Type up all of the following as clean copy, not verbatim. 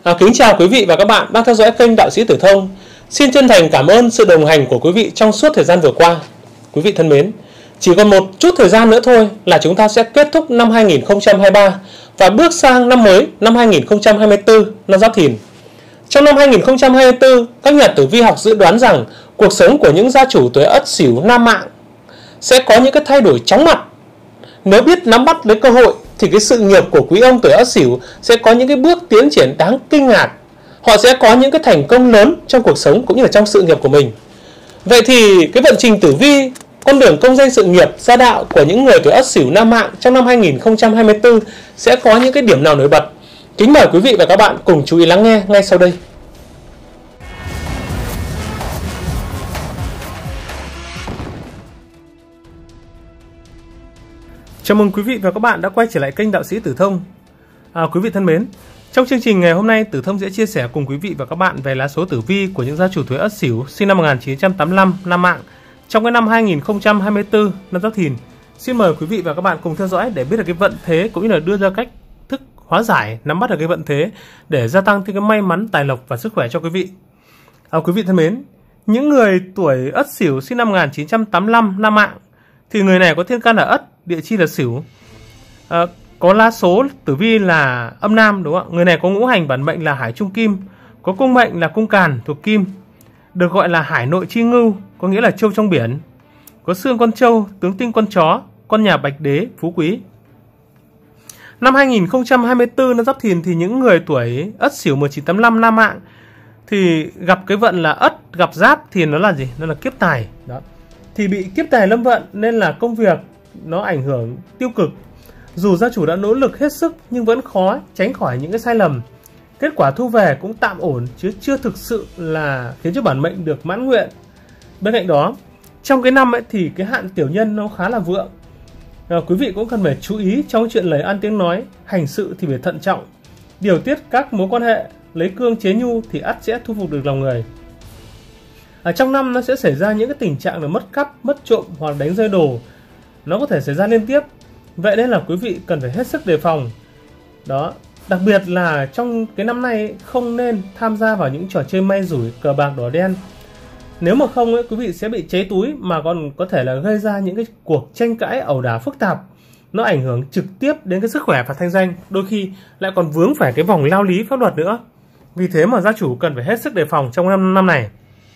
Kính chào quý vị và các bạn đang theo dõi kênh Đạo Sĩ Tử Thông. Xin chân thành cảm ơn sự đồng hành của quý vị trong suốt thời gian vừa qua. Quý vị thân mến, chỉ còn một chút thời gian nữa thôi là chúng ta sẽ kết thúc năm 2023 và bước sang năm mới, năm 2024, năm Giáp Thìn. Trong năm 2024, các nhà tử vi học dự đoán rằng cuộc sống của những gia chủ tuổi Ất Sửu nam mạng sẽ có những cái thay đổi chóng mặt. Nếu biết nắm bắt lấy cơ hội thì cái sự nghiệp của quý ông tuổi Ất Sửu sẽ có những cái bước tiến triển đáng kinh ngạc. Họ sẽ có những cái thành công lớn trong cuộc sống cũng như là trong sự nghiệp của mình. Vậy thì cái vận trình tử vi, con đường công danh sự nghiệp, gia đạo của những người tuổi Ất Sửu nam mạng trong năm 2024 sẽ có những cái điểm nào nổi bật? Kính mời quý vị và các bạn cùng chú ý lắng nghe ngay sau đây. Chào mừng quý vị và các bạn đã quay trở lại kênh Đạo Sĩ Tử Thông. Quý vị thân mến, trong chương trình ngày hôm nay, Tử Thông sẽ chia sẻ cùng quý vị và các bạn về lá số tử vi của những gia chủ tuổi Ất Sửu sinh năm 1985 nam mạng trong cái năm 2024 năm Giáp Thìn. Xin mời quý vị và các bạn cùng theo dõi để biết được cái vận thế cũng như là đưa ra cách thức hóa giải, nắm bắt được cái vận thế để gia tăng thêm cái may mắn, tài lộc và sức khỏe cho quý vị. Quý vị thân mến, những người tuổi Ất Sửu sinh năm 1985 nam mạng thì người này có thiên can là Ất, địa chi là Sửu, có lá số tử vi là âm nam, đúng không ạ? Người này có ngũ hành bản mệnh là Hải Trung Kim, có cung mệnh là Cung Càn thuộc Kim, được gọi là Hải Nội Chi Ngưu, có nghĩa là trâu trong biển, có xương con trâu, tướng tinh con chó, con nhà Bạch Đế, phú quý. Năm 2024 năm Giáp Thìn thì những người tuổi Ất Sửu 1985 nam mạng thì gặp cái vận là Ất gặp Giáp thì nó là gì? Nó là kiếp tài. Đó. Thì bị kiếp tài lâm vận nên là công việc nó ảnh hưởng tiêu cực. Dù gia chủ đã nỗ lực hết sức nhưng vẫn khó tránh khỏi những cái sai lầm. Kết quả thu về cũng tạm ổn chứ chưa thực sự là khiến cho bản mệnh được mãn nguyện. Bên cạnh đó, trong cái năm ấy thì cái hạn tiểu nhân nó khá là vượng. Quý vị cũng cần phải chú ý trong chuyện lời ăn tiếng nói, hành sự thì phải thận trọng. Điều tiết các mối quan hệ, lấy cương chế nhu thì ắt sẽ thu phục được lòng người. Trong năm nó sẽ xảy ra những cái tình trạng là mất cắp, mất trộm hoặc đánh rơi đồ. Nó có thể xảy ra liên tiếp. Vậy nên là quý vị cần phải hết sức đề phòng. Đó, đặc biệt là trong cái năm nay không nên tham gia vào những trò chơi may rủi, cờ bạc đỏ đen. Nếu mà không ấy, quý vị sẽ bị cháy túi mà còn có thể là gây ra những cái cuộc tranh cãi ẩu đả phức tạp. Nó ảnh hưởng trực tiếp đến cái sức khỏe và thanh danh, đôi khi lại còn vướng phải cái vòng lao lý pháp luật nữa. Vì thế mà gia chủ cần phải hết sức đề phòng trong năm này.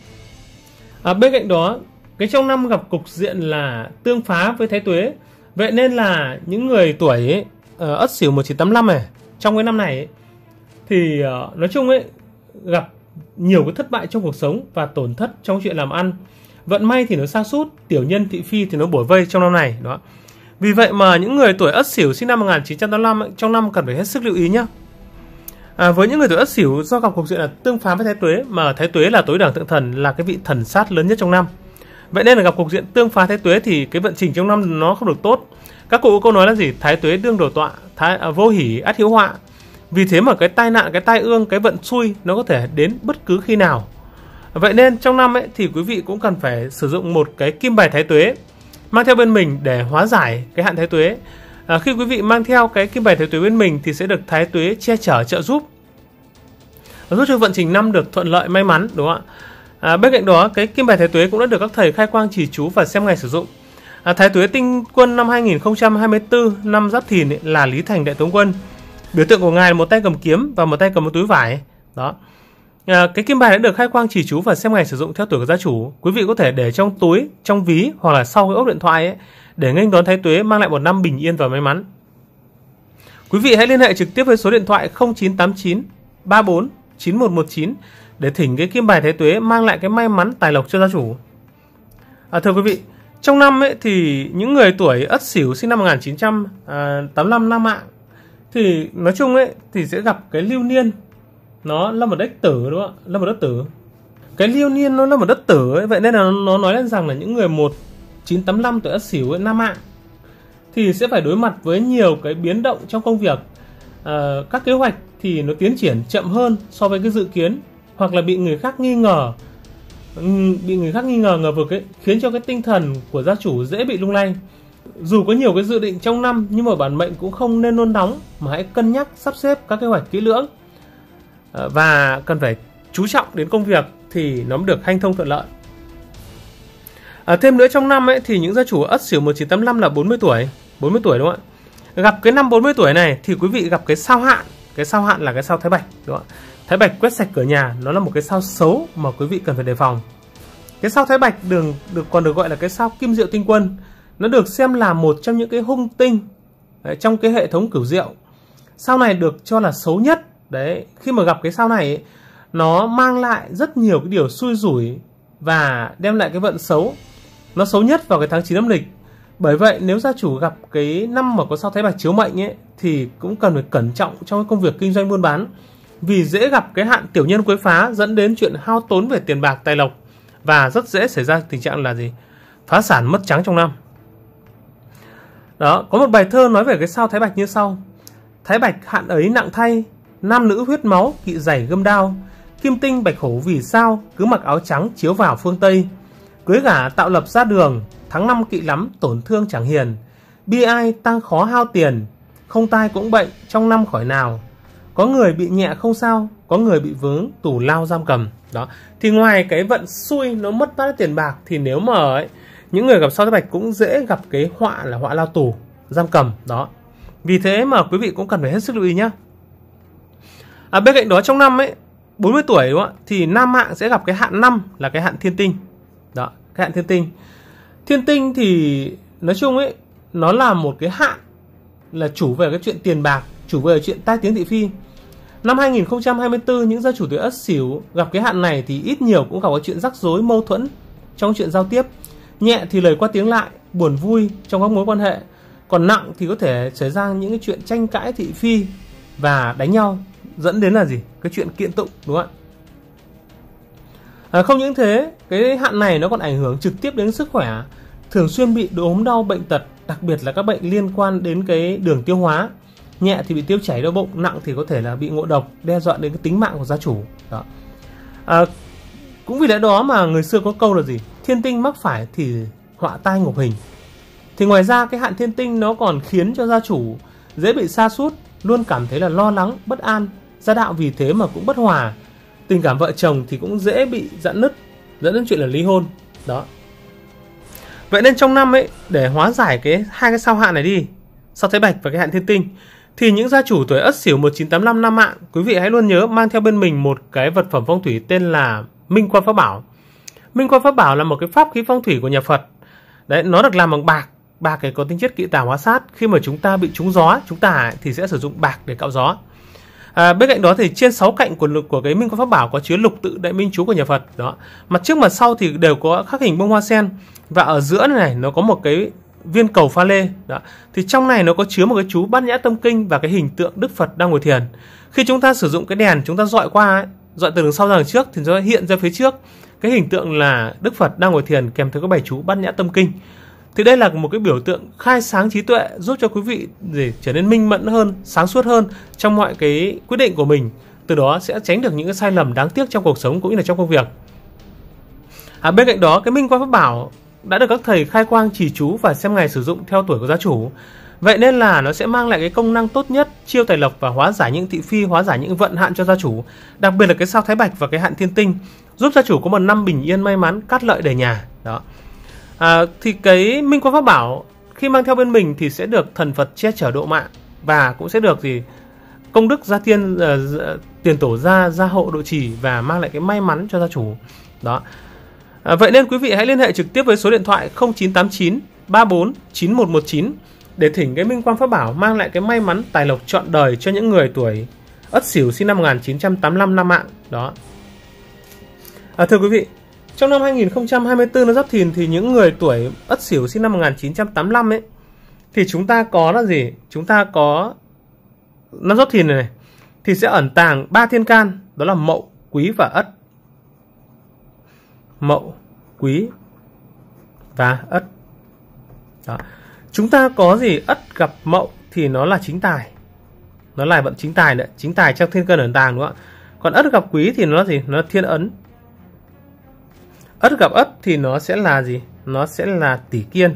Bên cạnh đó, cái trong năm gặp cục diện là tương phá với Thái Tuế. Vậy nên là những người tuổi Ất Sửu 1985 này, trong cái năm này ấy, thì nói chung ấy gặp nhiều cái thất bại trong cuộc sống và tổn thất trong chuyện làm ăn. Vận may thì nó sa sút, tiểu nhân thị phi thì nó bủa vây trong năm này. Đó. Vì vậy mà những người tuổi Ất Sửu sinh năm 1985 ấy, trong năm cần phải hết sức lưu ý nhé. Với những người tuổi Ất Sửu do gặp cục diện là tương phá với Thái Tuế, mà Thái Tuế là tối đẳng thượng thần, là cái vị thần sát lớn nhất trong năm. Vậy nên là gặp cục diện tương phá Thái Tuế thì cái vận trình trong năm nó không được tốt. Các cụ có câu nói là gì? Thái Tuế đương đổ tọa, vô hỷ ắt hiếu họa. Vì thế mà cái tai nạn, cái tai ương, cái vận xui nó có thể đến bất cứ khi nào. Vậy nên trong năm ấy thì quý vị cũng cần phải sử dụng một cái kim bài Thái Tuế mang theo bên mình để hóa giải cái hạn Thái Tuế. Khi quý vị mang theo cái kim bài Thái Tuế bên mình thì sẽ được Thái Tuế che chở, trợ giúp cho vận trình năm được thuận lợi, may mắn, đúng không ạ? Bên cạnh đó, cái kim bài Thái Tuế cũng đã được các thầy khai quang chỉ chú và xem ngày sử dụng. Thái Tuế tinh quân năm 2024 năm Giáp Thìn là Lý Thành Đại Tướng Quân. Biểu tượng của ngài là một tay cầm kiếm và một tay cầm một túi vải. Đó. Cái kim bài đã được khai quang chỉ chú và xem ngày sử dụng theo tuổi của gia chủ. Quý vị có thể để trong túi, trong ví hoặc là sau cái ốp điện thoại ấy, để nghênh đón Thái Tuế mang lại một năm bình yên và may mắn. Quý vị hãy liên hệ trực tiếp với số điện thoại 0989 34 9119 để thỉnh cái kim bài Thái Tuế mang lại cái may mắn, tài lộc cho gia chủ. Thưa quý vị, trong năm ấy thì những người tuổi Ất Sửu sinh năm 1985 nam mạng thì nói chung ấy thì sẽ gặp cái lưu niên nó là một đất tử, đúng không ạ? Là một đất tử. Cái lưu niên nó là một đất tử ấy, vậy nên là nó nói lên rằng là những người 1985 tuổi Ất Sửu ấy, nam mạng thì sẽ phải đối mặt với nhiều cái biến động trong công việc. Các kế hoạch thì nó tiến triển chậm hơn so với cái dự kiến, hoặc là bị người khác nghi ngờ, ngờ vực ấy, khiến cho cái tinh thần của gia chủ dễ bị lung lay. Dù có nhiều cái dự định trong năm nhưng mà bản mệnh cũng không nên nôn nóng, mà hãy cân nhắc sắp xếp các kế hoạch kỹ lưỡng. và cần phải chú trọng đến công việc thì nó mới được hanh thông thuận lợi. Thêm nữa trong năm ấy thì những gia chủ Ất Sửu 1985 là 40 tuổi đúng không ạ? Gặp cái năm 40 tuổi này thì quý vị gặp cái sao hạn. Cái sao hạn là cái sao Thái Bạch đúng không ạ? Thái Bạch quét sạch cửa nhà, nó là một cái sao xấu mà quý vị cần phải đề phòng. Cái sao Thái Bạch còn được gọi là cái sao Kim Diệu Tinh Quân. Nó được xem là một trong những cái hung tinh trong cái hệ thống cửu diệu. Sao này được cho là xấu nhất. Đấy, khi mà gặp cái sao này ấy, nó mang lại rất nhiều cái điều xui rủi và đem lại cái vận xấu. Nó xấu nhất vào cái tháng 9 âm lịch. Bởi vậy nếu gia chủ gặp cái năm mà có sao Thái Bạch chiếu mệnh ấy thì cũng cần phải cẩn trọng trong công việc kinh doanh buôn bán. Vì dễ gặp cái hạn tiểu nhân quấy phá dẫn đến chuyện hao tốn về tiền bạc tài lộc và rất dễ xảy ra tình trạng là gì? Phá sản mất trắng trong năm. Đó, có một bài thơ nói về cái sao Thái Bạch như sau: Thái Bạch hạn ấy nặng thay, nam nữ huyết máu kỵ giày gươm đao, kim tinh bạch hổ vì sao cứ mặc áo trắng chiếu vào phương Tây. Cưới gả tạo lập ra đường, tháng năm kỵ lắm tổn thương chẳng hiền, bi ai tăng khó hao tiền, không tai cũng bệnh trong năm khỏi nào. Có người bị nhẹ không sao, có người bị vướng tù lao giam cầm. Đó, thì ngoài cái vận xui nó mất mát tiền bạc thì nếu mà ấy, những người gặp sao Thái Bạch cũng dễ gặp cái họa là họa lao tù giam cầm. Đó, vì thế mà quý vị cũng cần phải hết sức lưu ý nhé. Bên cạnh đó trong năm ấy 40 tuổi đúng không ạ, thì nam mạng sẽ gặp cái hạn năm là cái hạn thiên tinh. Đó, cái hạn thiên tinh. Thiên tinh thì nói chung ấy nó là một cái hạn là chủ về cái chuyện tiền bạc, chủ về chuyện tai tiếng thị phi. Năm 2024 những gia chủ tuổi Ất Sửu gặp cái hạn này thì ít nhiều cũng gặp cái chuyện rắc rối mâu thuẫn trong chuyện giao tiếp. Nhẹ thì lời qua tiếng lại, buồn vui trong các mối quan hệ. Còn nặng thì có thể xảy ra những cái chuyện tranh cãi thị phi và đánh nhau, dẫn đến là gì? Cái chuyện kiện tụng đúng không ạ? Không những thế, cái hạn này nó còn ảnh hưởng trực tiếp đến sức khỏe, thường xuyên bị ốm đau bệnh tật, đặc biệt là các bệnh liên quan đến cái đường tiêu hóa. Nhẹ thì bị tiêu chảy đau bụng, nặng thì có thể là bị ngộ độc, đe dọa đến cái tính mạng của gia chủ. Đó. Cũng vì lẽ đó mà người xưa có câu là gì? Thiên tinh mắc phải thì họa tai ngục hình. Thì ngoài ra cái hạn thiên tinh nó còn khiến cho gia chủ dễ bị sa sút, luôn cảm thấy là lo lắng, bất an, gia đạo vì thế mà cũng bất hòa. Tình cảm vợ chồng thì cũng dễ bị rạn nứt, dẫn đến chuyện là ly hôn. Đó. Vậy nên trong năm ấy, để hóa giải hai cái sao hạn này đi, sao Thái Bạch và cái hạn thiên tinh, thì những gia chủ tuổi Ất Sửu 1985 nam mạng, quý vị hãy luôn nhớ mang theo bên mình một cái vật phẩm phong thủy tên là Minh Quan Pháp Bảo. Minh Quan Pháp Bảo là một cái pháp khí phong thủy của nhà Phật. Đấy, nó được làm bằng bạc. Bạc này có tính chất kỵ tà hóa sát. Khi mà chúng ta bị trúng gió, chúng ta thì sẽ sử dụng bạc để cạo gió. Bên cạnh đó thì trên 6 cạnh của cái Minh Quan Pháp Bảo có chứa lục tự đại minh chú của nhà Phật. Đó, mặt trước mặt sau thì đều có khắc hình bông hoa sen, và ở giữa này nó có một cái viên cầu pha lê. Đó, thì trong này nó có chứa một cái chú Bát Nhã Tâm Kinh và cái hình tượng Đức Phật đang ngồi thiền. Khi chúng ta sử dụng cái đèn, chúng ta dọi qua ấy, dọi từ đằng sau ra đằng trước thì nó hiện ra phía trước cái hình tượng là Đức Phật đang ngồi thiền kèm theo các bài chú Bát Nhã Tâm Kinh. Thì đây là một cái biểu tượng khai sáng trí tuệ, giúp cho quý vị để trở nên minh mẫn hơn, sáng suốt hơn trong mọi cái quyết định của mình. Từ đó sẽ tránh được những cái sai lầm đáng tiếc trong cuộc sống cũng như là trong công việc. Bên cạnh đó, cái Minh Quan Pháp Bảo đã được các thầy khai quang chỉ chú và xem ngày sử dụng theo tuổi của gia chủ. Vậy nên là nó sẽ mang lại cái công năng tốt nhất, chiêu tài lộc và hóa giải những thị phi, hóa giải những vận hạn cho gia chủ. Đặc biệt là cái sao Thái Bạch và cái hạn thiên tinh, giúp gia chủ có một năm bình yên may mắn, cát lợi đầy nhà. Đó. Thì cái Minh Quan Pháp Bảo khi mang theo bên mình thì sẽ được thần Phật che chở độ mạng, và cũng sẽ được gì công đức gia tiên, tiền tổ gia hộ độ trì, và mang lại cái may mắn cho gia chủ. Đó. Vậy nên quý vị hãy liên hệ trực tiếp với số điện thoại 0989 34 9119 để thỉnh cái Minh Quan Pháp Bảo mang lại cái may mắn tài lộc trọn đời cho những người tuổi Ất Sửu sinh năm 1985 năm mạng. Đó. Thưa quý vị, trong năm 2024 nó Giáp Thìn thì những người tuổi Ất Sửu sinh năm 1985 ấy thì chúng ta có là gì? Chúng ta có năm Giáp Thìn này thì sẽ ẩn tàng 3 thiên can, đó là Mậu, Quý và Ất. Mậu, Quý và Ất. Đó. Chúng ta có gì? Ất gặp Mậu thì nó là chính tài. Nó là vận chính tài nữa, chính tài trong thiên cân ẩn tàng đúng không ạ? Còn Ất gặp Quý thì nó là gì? Nó là thiên ấn. Ất gặp Ất thì nó sẽ là gì? Nó sẽ là tỷ kiên.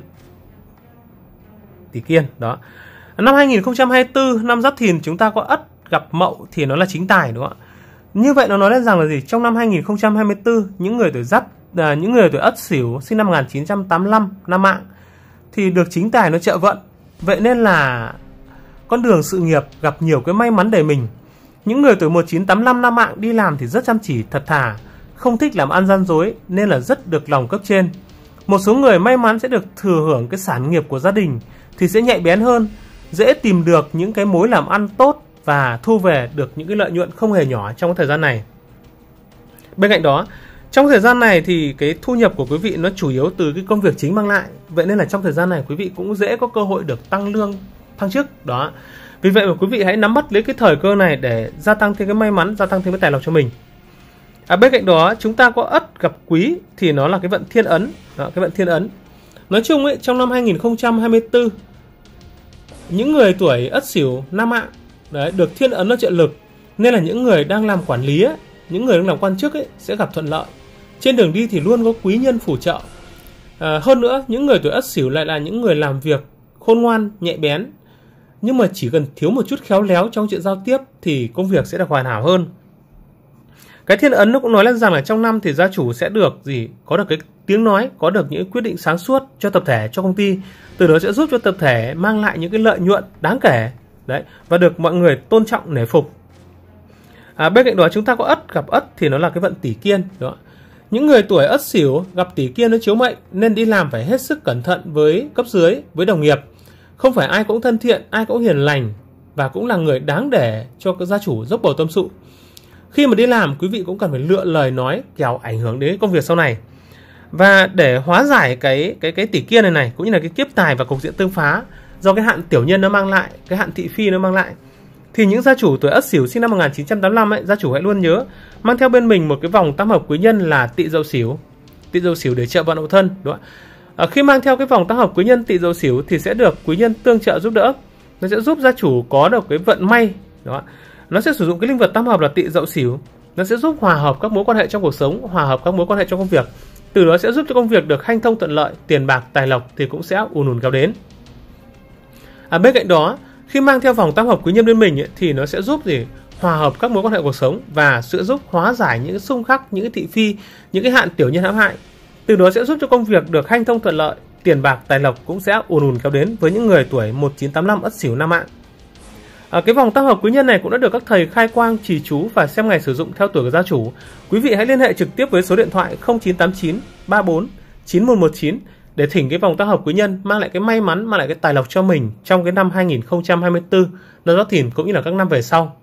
Tỷ kiên, đó. Năm 2024, năm Giáp Thìn chúng ta có Ất gặp Mậu thì nó là chính tài đúng không ạ? Như vậy nó nói lên rằng là gì? Trong năm 2024, những người tuổi Ất Sửu sinh năm 1985 năm Mạng thì được chính tài nó trợ vận. Vậy nên là con đường sự nghiệp gặp nhiều cái may mắn để mình. Những người tuổi 1985 năm Mạng đi làm thì rất chăm chỉ, thật thà, không thích làm ăn gian dối nên là rất được lòng cấp trên. Một số người may mắn sẽ được thừa hưởng cái sản nghiệp của gia đình thì sẽ nhạy bén hơn, dễ tìm được những cái mối làm ăn tốt và thu về được những cái lợi nhuận không hề nhỏ trong cái thời gian này. Bên cạnh đó, trong thời gian này thì cái thu nhập của quý vị nó chủ yếu từ cái công việc chính mang lại. Vậy nên là trong thời gian này quý vị cũng dễ có cơ hội được tăng lương, thăng chức đó. Vì vậy mà quý vị hãy nắm bắt lấy cái thời cơ này để gia tăng thêm cái may mắn, gia tăng thêm cái tài lộc cho mình. Bên cạnh đó chúng ta có Ất gặp Quý thì nó là cái vận thiên ấn. Đó, cái vận thiên ấn. Nói chung ấy, trong năm 2024, những người tuổi Ất Sửu năm Mạng đấy, được thiên ấn nó trợ lực, nên là những người đang làm quản lý ấy, những người đang làm quan chức ấy, sẽ gặp thuận lợi. Trên đường đi thì luôn có quý nhân phù trợ. Hơn nữa, những người tuổi Ất Sửu lại là những người làm việc khôn ngoan, nhạy bén, nhưng mà chỉ cần thiếu một chút khéo léo trong chuyện giao tiếp thì công việc sẽ được hoàn hảo hơn. Cái thiên ấn nó cũng nói lên rằng là trong năm thì gia chủ sẽ được có được cái tiếng nói, có được những quyết định sáng suốt cho tập thể, cho công ty. Từ đó sẽ giúp cho tập thể mang lại những cái lợi nhuận đáng kể đấy, và được mọi người tôn trọng nể phục. Bên cạnh đó chúng ta có Ất gặp Ất thì nó là cái vận tỷ kiên đó. Những người tuổi Ất Sửu gặp tỷ kiên nó chiếu mệnh nên đi làm phải hết sức cẩn thận với cấp dưới, với đồng nghiệp. Không phải ai cũng thân thiện, ai cũng hiền lành và cũng là người đáng để cho các gia chủ dốc bầu tâm sự. Khi mà đi làm, quý vị cũng cần phải lựa lời nói kẻo ảnh hưởng đến công việc sau này. Và để hóa giải cái tỷ kiên này cũng như là cái kiếp tài và cục diện tương phá do cái hạn tiểu nhân nó mang lại, cái hạn thị phi nó mang lại, thì những gia chủ tuổi Ất Sửu sinh năm 1985 ấy, gia chủ hãy luôn nhớ mang theo bên mình một cái vòng tam hợp quý nhân là Tỵ Dậu Sửu để trợ vận hậu thân, đúng không? Khi mang theo cái vòng tam hợp quý nhân Tỵ Dậu Sửu thì sẽ được quý nhân tương trợ giúp đỡ, nó sẽ giúp gia chủ có được cái vận may đó. Nó sẽ sử dụng cái linh vật tam hợp là Tỵ Dậu Sửu, nó sẽ giúp hòa hợp các mối quan hệ trong cuộc sống, hòa hợp các mối quan hệ trong công việc, từ đó sẽ giúp cho công việc được hanh thông thuận lợi, tiền bạc tài lộc thì cũng sẽ ùn ùn kéo đến. Bên cạnh đó, khi mang theo vòng tam hợp quý nhân bên mình ấy, thì nó sẽ giúp hòa hợp các mối quan hệ cuộc sống và sẽ giúp hóa giải những cái xung khắc, những cái thị phi, những cái hạn tiểu nhân hãm hại. Từ đó sẽ giúp cho công việc được hanh thông thuận lợi, tiền bạc tài lộc cũng sẽ ùn ùn kéo đến với những người tuổi 1985 Ất Sửu năm Mạng. Cái vòng tam hợp quý nhân này cũng đã được các thầy khai quang, trì chú và xem ngày sử dụng theo tuổi của gia chủ. Quý vị hãy liên hệ trực tiếp với số điện thoại 0989 34 9119 để thỉnh cái vòng tam hợp quý nhân mang lại cái may mắn, mang lại cái tài lộc cho mình trong cái năm 2024 nó Giáp Thìn cũng như là các năm về sau.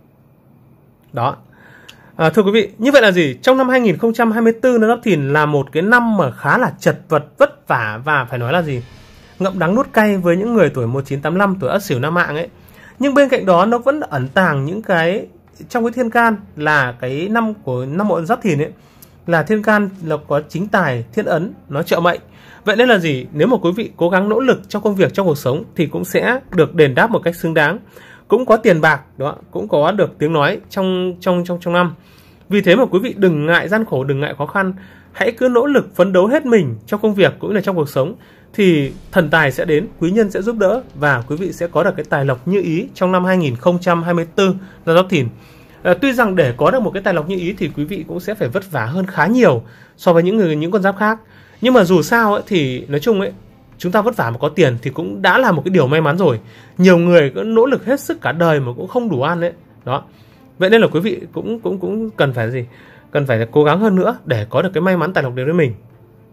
Đó. Thưa quý vị, như vậy là trong năm 2024 nó Giáp Thìn là một cái năm mà khá là chật vật, vất vả và phải nói là ngậm đắng nuốt cay với những người tuổi 1985 tuổi Ất Sửu năm Mạng ấy. Nhưng bên cạnh đó nó vẫn ẩn tàng những cái trong cái thiên can là cái năm của năm Mậu Giáp Thìn ấy, là thiên can là có chính tài thiên ấn nó trợ mệnh. Vậy nên là nếu mà quý vị cố gắng nỗ lực trong công việc, trong cuộc sống thì cũng sẽ được đền đáp một cách xứng đáng, cũng có tiền bạc đó, cũng có được tiếng nói trong năm. Vì thế mà quý vị đừng ngại gian khổ, đừng ngại khó khăn, hãy cứ nỗ lực phấn đấu hết mình trong công việc cũng như là trong cuộc sống thì thần tài sẽ đến, quý nhân sẽ giúp đỡ và quý vị sẽ có được cái tài lộc như ý trong năm 2024 năm Giáp Thìn. Tuy rằng để có được một cái tài lộc như ý thì quý vị cũng sẽ phải vất vả hơn khá nhiều so với những con giáp khác. Nhưng mà dù sao ấy, thì nói chung ấy, chúng ta vất vả mà có tiền thì cũng đã là một cái điều may mắn rồi. Nhiều người cứ nỗ lực hết sức cả đời mà cũng không đủ ăn đấy. Đó. Vậy nên là quý vị cũng cần phải cần phải cố gắng hơn nữa để có được cái may mắn tài lộc đến với mình.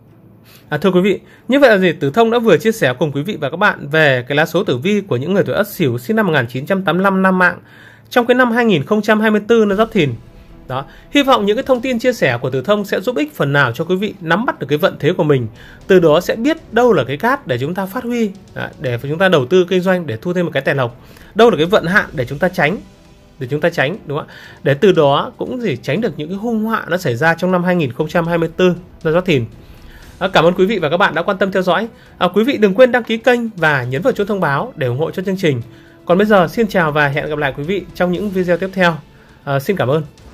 Thưa quý vị, như vậy là Tử Thông đã vừa chia sẻ cùng quý vị và các bạn về cái lá số tử vi của những người tuổi Ất Sửu sinh năm 1985 năm Mạng trong cái năm 2024 năm Giáp Thìn. Đó, hy vọng những cái thông tin chia sẻ của Tử Thông sẽ giúp ích phần nào cho quý vị nắm bắt được cái vận thế của mình, từ đó sẽ biết đâu là cái cát để chúng ta phát huy, để chúng ta đầu tư kinh doanh để thu thêm một cái tài lộc, đâu là cái vận hạn để chúng ta tránh, đúng không ạ? Để từ đó cũng tránh được những cái hung họa nó xảy ra trong năm 2024 năm Giáp Thìn. Cảm ơn quý vị và các bạn đã quan tâm theo dõi. Quý vị đừng quên đăng ký kênh và nhấn vào chuông thông báo để ủng hộ cho chương trình. Còn bây giờ xin chào và hẹn gặp lại quý vị trong những video tiếp theo. Xin cảm ơn.